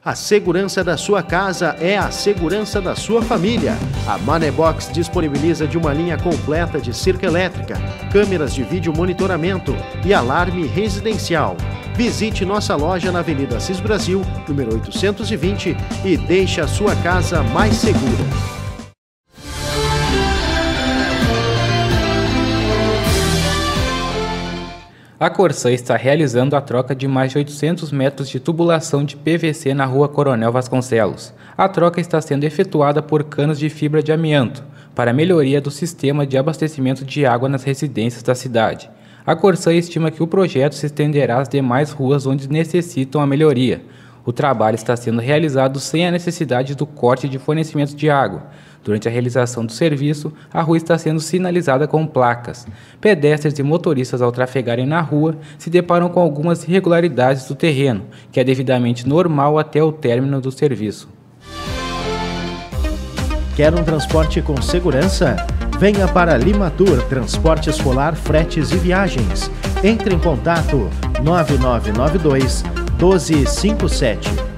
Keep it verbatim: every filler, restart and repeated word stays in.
A segurança da sua casa é a segurança da sua família. A Manebox disponibiliza de uma linha completa de cerca elétrica, câmeras de vídeo monitoramento e alarme residencial. Visite nossa loja na Avenida Assis Brasil, número oitocentos e vinte, e deixe a sua casa mais segura. A Corsan está realizando a troca de mais de oitocentos metros de tubulação de P V C na rua Coronel Vasconcelos. A troca está sendo efetuada por canos de fibra de amianto, para a melhoria do sistema de abastecimento de água nas residências da cidade. A Corsan estima que o projeto se estenderá às demais ruas onde necessitam a melhoria. O trabalho está sendo realizado sem a necessidade do corte de fornecimento de água. Durante a realização do serviço, a rua está sendo sinalizada com placas. Pedestres e motoristas, ao trafegarem na rua, se deparam com algumas irregularidades do terreno, que é devidamente normal até o término do serviço. Quer um transporte com segurança? Venha para Limatur Transporte Escolar, Fretes e Viagens. Entre em contato nove nove nove dois, um dois cinco sete.